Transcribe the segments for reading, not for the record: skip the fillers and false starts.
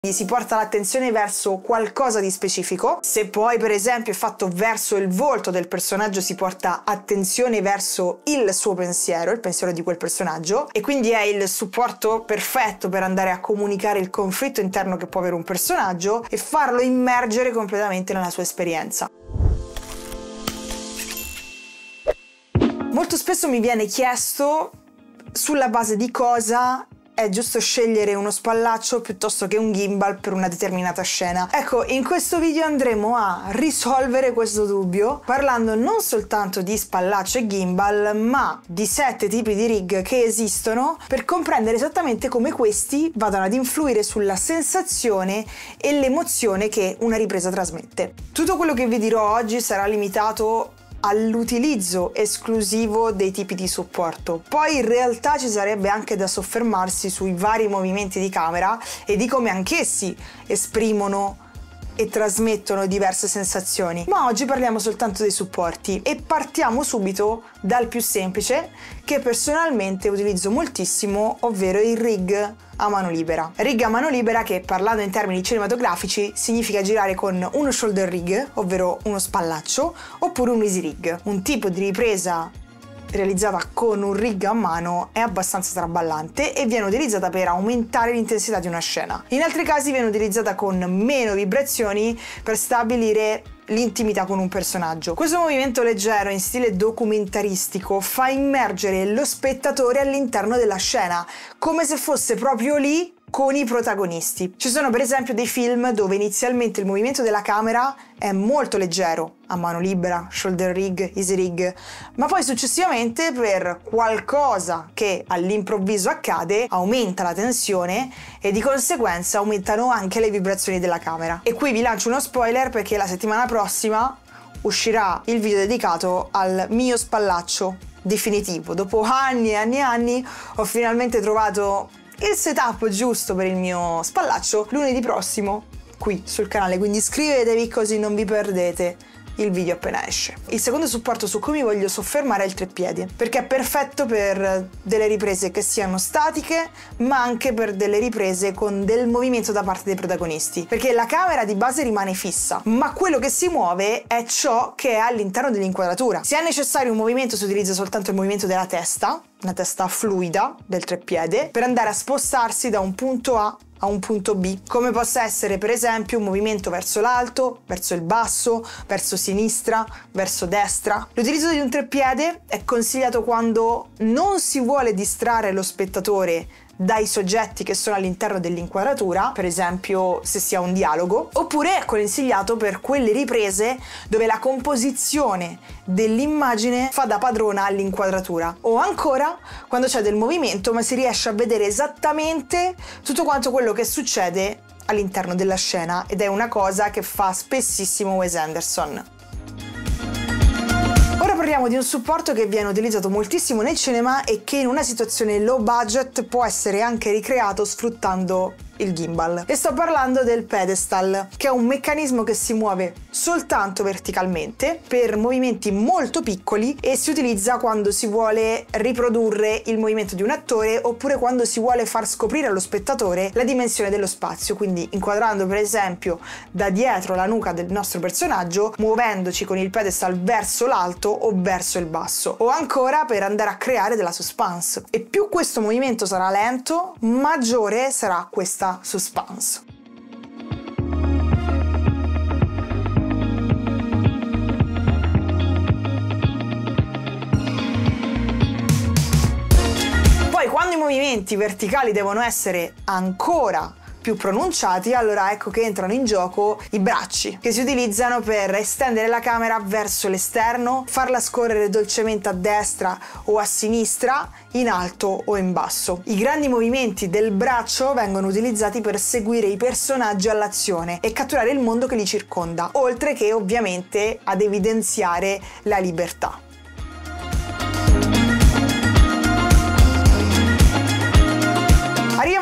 Si porta l'attenzione verso qualcosa di specifico. Se poi per esempio è fatto verso il volto del personaggio, si porta attenzione verso il suo pensiero, il pensiero di quel personaggio, e quindi è il supporto perfetto per andare a comunicare il conflitto interno che può avere un personaggio e farlo immergere completamente nella sua esperienza. Molto spesso mi viene chiesto sulla base di cosa è giusto scegliere uno spallaccio piuttosto che un gimbal per una determinata scena. Ecco, in questo video andremo a risolvere questo dubbio parlando non soltanto di spallaccio e gimbal, ma di 7 tipi di rig che esistono per comprendere esattamente come questi vadano ad influire sulla sensazione e l'emozione che una ripresa trasmette. Tutto quello che vi dirò oggi sarà limitato all'utilizzo esclusivo dei tipi di supporto. Poi in realtà ci sarebbe anche da soffermarsi sui vari movimenti di camera e di come anch'essi esprimono e trasmettono diverse sensazioni. Ma oggi parliamo soltanto dei supporti e partiamo subito dal più semplice, che personalmente utilizzo moltissimo, ovvero il rig a mano libera. Rig a mano libera che, parlando in termini cinematografici, significa girare con uno shoulder rig, ovvero uno spallaccio, oppure un easy rig. Un tipo di ripresa realizzata con un rig a mano è abbastanza traballante e viene utilizzata per aumentare l'intensità di una scena. In altri casi viene utilizzata con meno vibrazioni per stabilire l'intimità con un personaggio. Questo movimento leggero in stile documentaristico fa immergere lo spettatore all'interno della scena, come se fosse proprio lì con i protagonisti. Ci sono per esempio dei film dove inizialmente il movimento della camera è molto leggero, a mano libera, shoulder rig, easy rig, ma poi successivamente per qualcosa che all'improvviso accade aumenta la tensione e di conseguenza aumentano anche le vibrazioni della camera. E qui vi lancio uno spoiler perché la settimana prossima uscirà il video dedicato al mio spallaccio definitivo. Dopo anni e anni e anni ho finalmente trovato il setup giusto per il mio spallaccio lunedì prossimo qui sul canale, quindi iscrivetevi così non vi perdete il video appena esce. Il secondo supporto su cui mi voglio soffermare è il treppiedi, perché è perfetto per delle riprese che siano statiche ma anche per delle riprese con del movimento da parte dei protagonisti, perché la camera di base rimane fissa ma quello che si muove è ciò che è all'interno dell'inquadratura. Se è necessario un movimento si utilizza soltanto il movimento della testa, una testa fluida del treppiede, per andare a spostarsi da un punto A a un punto B, come possa essere per esempio un movimento verso l'alto, verso il basso, verso sinistra, verso destra. L'utilizzo di un treppiede è consigliato quando non si vuole distrarre lo spettatore dai soggetti che sono all'interno dell'inquadratura, per esempio se si ha un dialogo, oppure è consigliato per quelle riprese dove la composizione dell'immagine fa da padrona all'inquadratura, o ancora quando c'è del movimento ma si riesce a vedere esattamente tutto quanto quello che succede all'interno della scena, ed è una cosa che fa spessissimo Wes Anderson. Ora parliamo di un supporto che viene utilizzato moltissimo nel cinema e che in una situazione low budget può essere anche ricreato sfruttando il gimbal. E sto parlando del pedestal, che è un meccanismo che si muove soltanto verticalmente per movimenti molto piccoli e si utilizza quando si vuole riprodurre il movimento di un attore oppure quando si vuole far scoprire allo spettatore la dimensione dello spazio, quindi inquadrando per esempio da dietro la nuca del nostro personaggio, muovendoci con il pedestal verso l'alto o verso il basso, o ancora per andare a creare della suspense. E più questo movimento sarà lento, maggiore sarà questa suspense. Poi quando i movimenti verticali devono essere ancora più pronunciati, allora ecco che entrano in gioco i bracci, che si utilizzano per estendere la camera verso l'esterno, farla scorrere dolcemente a destra o a sinistra, in alto o in basso. I grandi movimenti del braccio vengono utilizzati per seguire i personaggi all'azione e catturare il mondo che li circonda, oltre che ovviamente ad evidenziare la libertà. Arriviamo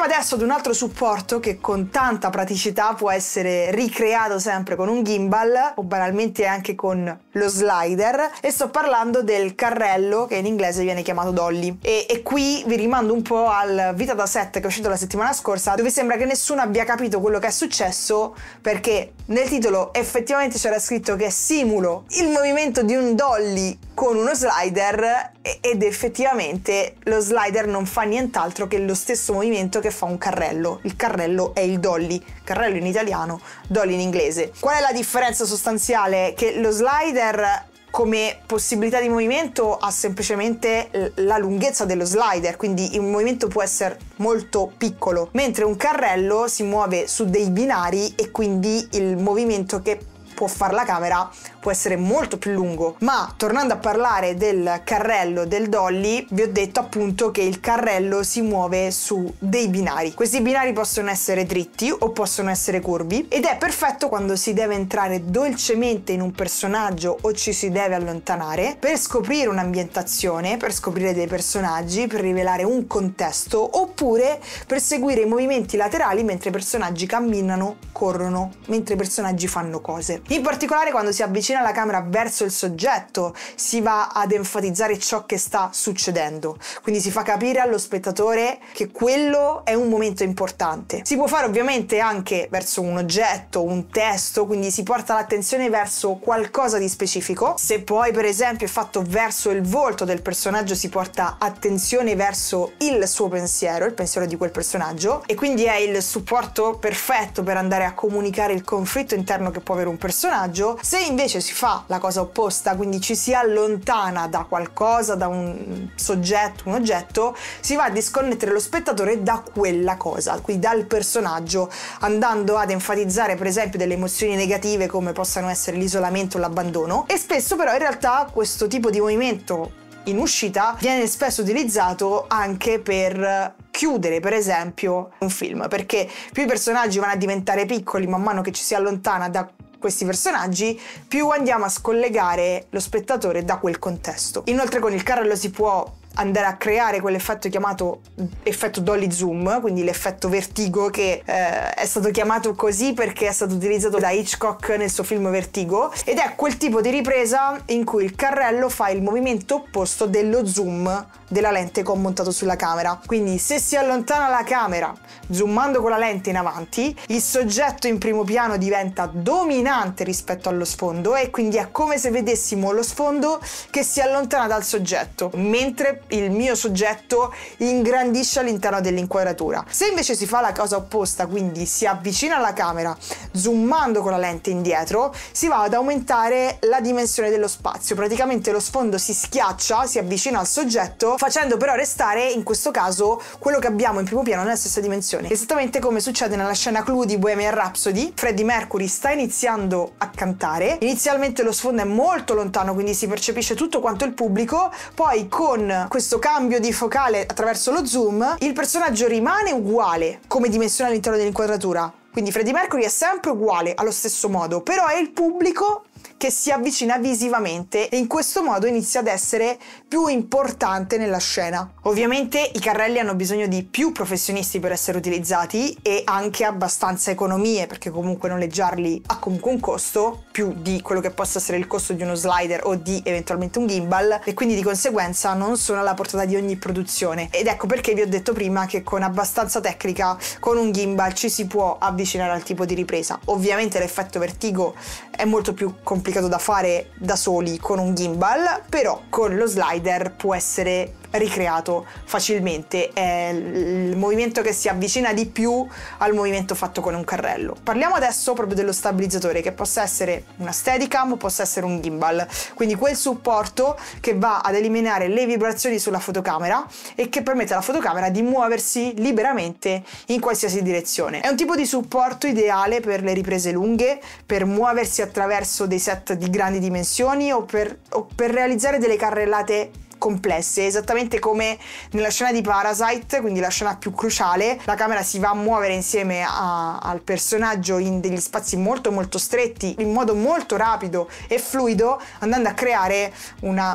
adesso ad un altro supporto che con tanta praticità può essere ricreato sempre con un gimbal o banalmente anche con lo slider, e sto parlando del carrello, che in inglese viene chiamato dolly. E qui vi rimando un po' al Vita da 7 che è uscito la settimana scorsa, dove sembra che nessuno abbia capito quello che è successo, perché nel titolo effettivamente c'era scritto che simulo il movimento di un dolly con uno slider, ed effettivamente lo slider non fa nient'altro che lo stesso movimento che fa un carrello. Il carrello è il dolly, carrello in italiano, dolly in inglese. Qual è la differenza sostanziale? Che lo slider come possibilità di movimento ha semplicemente la lunghezza dello slider, quindi il movimento può essere molto piccolo, mentre un carrello si muove su dei binari e quindi il movimento che può fare la camera può essere molto più lungo. Ma tornando a parlare del carrello del dolly, vi ho detto appunto che il carrello si muove su dei binari. Questi binari possono essere dritti o possono essere curvi, ed è perfetto quando si deve entrare dolcemente in un personaggio o ci si deve allontanare per scoprire un'ambientazione, per scoprire dei personaggi, per rivelare un contesto, oppure per seguire i movimenti laterali mentre i personaggi camminano, corrono, mentre i personaggi fanno cose. In particolare quando si avvicina la camera verso il soggetto si va ad enfatizzare ciò che sta succedendo, quindi si fa capire allo spettatore che quello è un momento importante. Si può fare ovviamente anche verso un oggetto, un testo, quindi si porta l'attenzione verso qualcosa di specifico. Se poi per esempio è fatto verso il volto del personaggio, si porta attenzione verso il suo pensiero, il pensiero di quel personaggio, e quindi è il supporto perfetto per andare a comunicare il conflitto interno che può avere un personaggio. Se invece si fa la cosa opposta, quindi ci si allontana da qualcosa, da un soggetto, un oggetto, si va a disconnettere lo spettatore da quella cosa, quindi dal personaggio, andando ad enfatizzare per esempio delle emozioni negative come possano essere l'isolamento o l'abbandono. E spesso però in realtà questo tipo di movimento in uscita viene spesso utilizzato anche per chiudere per esempio un film, perché più i personaggi vanno a diventare piccoli man mano che ci si allontana da questi personaggi, più andiamo a scollegare lo spettatore da quel contesto. Inoltre con il carrello si può andare a creare quell'effetto chiamato effetto dolly zoom, quindi l'effetto vertigo, che è stato chiamato così perché è stato utilizzato da Hitchcock nel suo film Vertigo, ed è quel tipo di ripresa in cui il carrello fa il movimento opposto dello zoom della lente che ho montato sulla camera. Quindi se si allontana la camera zoomando con la lente in avanti, il soggetto in primo piano diventa dominante rispetto allo sfondo, e quindi è come se vedessimo lo sfondo che si allontana dal soggetto, mentre il mio soggetto ingrandisce all'interno dell'inquadratura. Se invece si fa la cosa opposta, quindi si avvicina alla camera zoomando con la lente indietro, si va ad aumentare la dimensione dello spazio. Praticamente lo sfondo si schiaccia, si avvicina al soggetto, facendo però restare in questo caso quello che abbiamo in primo piano nella stessa dimensione. Esattamente come succede nella scena clou di Bohemian Rhapsody. Freddie Mercury sta iniziando a cantare, inizialmente lo sfondo è molto lontano, quindi si percepisce tutto quanto il pubblico, poi con questo cambio di focale attraverso lo zoom il personaggio rimane uguale come dimensione all'interno dell'inquadratura, quindi Freddie Mercury è sempre uguale allo stesso modo, però è il pubblico che si avvicina visivamente e in questo modo inizia ad essere più importante nella scena. Ovviamente i carrelli hanno bisogno di più professionisti per essere utilizzati e anche abbastanza economie, perché comunque noleggiarli ha comunque un costo più di quello che possa essere il costo di uno slider o di eventualmente un gimbal, e quindi di conseguenza non sono alla portata di ogni produzione. Ed ecco perché vi ho detto prima che con abbastanza tecnica con un gimbal ci si può avvicinare al tipo di ripresa. Ovviamente l'effetto vertigo è molto più complicato da fare da soli con un gimbal, però con lo slider può essere ricreato facilmente, è il movimento che si avvicina di più al movimento fatto con un carrello. Parliamo adesso proprio dello stabilizzatore, che possa essere una Steadicam o possa essere un gimbal, quindi quel supporto che va ad eliminare le vibrazioni sulla fotocamera e che permette alla fotocamera di muoversi liberamente in qualsiasi direzione. È un tipo di supporto ideale per le riprese lunghe, per muoversi attraverso dei set di grandi dimensioni o per realizzare delle carrellate complesse, esattamente come nella scena di Parasite, quindi la scena più cruciale. La camera si va a muovere insieme al personaggio in degli spazi molto molto stretti, in modo molto rapido e fluido, andando a creare una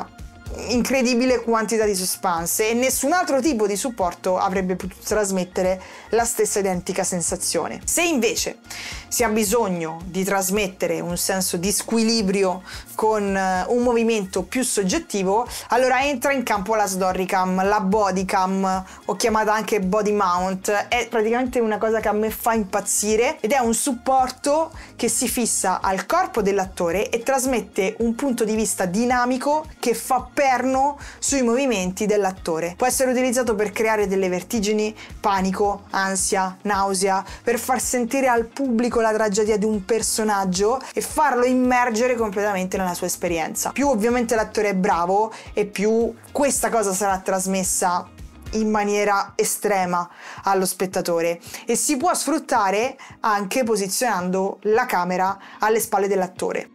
incredibile quantità di suspense e nessun altro tipo di supporto avrebbe potuto trasmettere la stessa identica sensazione. Se invece si ha bisogno di trasmettere un senso di squilibrio con un movimento più soggettivo, allora entra in campo la Storycam, la Bodycam, o chiamata anche Body Mount. È praticamente una cosa che a me fa impazzire ed è un supporto che si fissa al corpo dell'attore e trasmette un punto di vista dinamico che fa perno sui movimenti dell'attore. Può essere utilizzato per creare delle vertigini, panico, ansia, nausea, per far sentire al pubblico la tragedia di un personaggio e farlo immergere completamente nella sua esperienza. Più ovviamente l'attore è bravo e più questa cosa sarà trasmessa in maniera estrema allo spettatore e si può sfruttare anche posizionando la camera alle spalle dell'attore.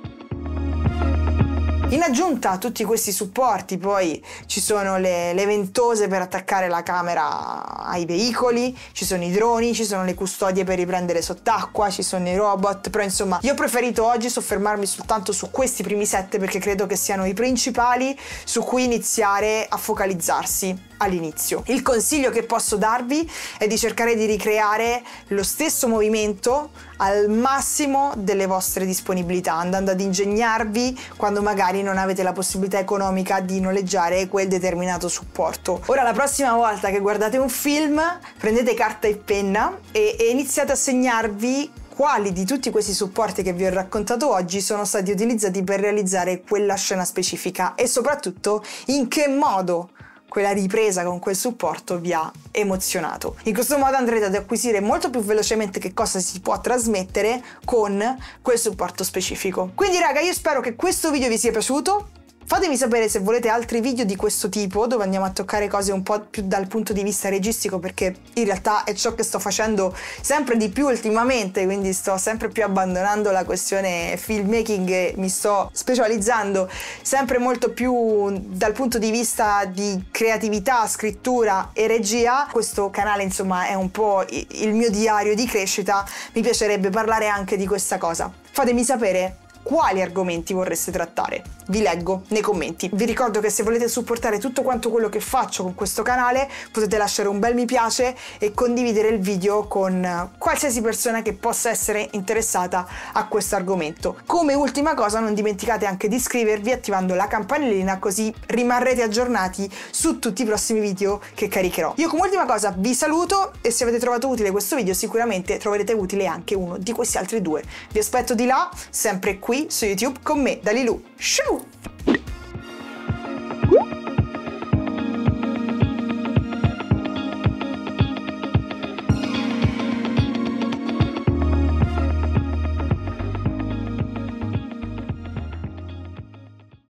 In aggiunta a tutti questi supporti poi ci sono le ventose per attaccare la camera ai veicoli, ci sono i droni, ci sono le custodie per riprendere sott'acqua, ci sono i robot, però insomma io ho preferito oggi soffermarmi soltanto su questi primi 7 perché credo che siano i principali su cui iniziare a focalizzarsi all'inizio. Il consiglio che posso darvi è di cercare di ricreare lo stesso movimento al massimo delle vostre disponibilità, andando ad ingegnarvi quando magari non avete la possibilità economica di noleggiare quel determinato supporto. Ora, la prossima volta che guardate un film, prendete carta e penna e iniziate a segnarvi quali di tutti questi supporti che vi ho raccontato oggi sono stati utilizzati per realizzare quella scena specifica e soprattutto in che modo quella ripresa con quel supporto vi ha emozionato. In questo modo andrete ad acquisire molto più velocemente che cosa si può trasmettere con quel supporto specifico. Quindi raga, io spero che questo video vi sia piaciuto. Fatemi sapere se volete altri video di questo tipo dove andiamo a toccare cose un po' più dal punto di vista registico, perché in realtà è ciò che sto facendo sempre di più ultimamente, quindi sto sempre più abbandonando la questione filmmaking e mi sto specializzando sempre molto più dal punto di vista di creatività, scrittura e regia. Questo canale insomma è un po' il mio diario di crescita, mi piacerebbe parlare anche di questa cosa. Fatemi sapere quali argomenti vorreste trattare. Vi leggo nei commenti. Vi ricordo che se volete supportare tutto quanto quello che faccio con questo canale potete lasciare un bel mi piace e condividere il video con qualsiasi persona che possa essere interessata a questo argomento. Come ultima cosa, non dimenticate anche di iscrivervi attivando la campanellina, così rimarrete aggiornati su tutti i prossimi video che caricherò. Io come ultima cosa vi saluto e se avete trovato utile questo video sicuramente troverete utile anche uno di questi altri due. Vi aspetto di là, sempre qui su YouTube con me, Dalilu. Shoo!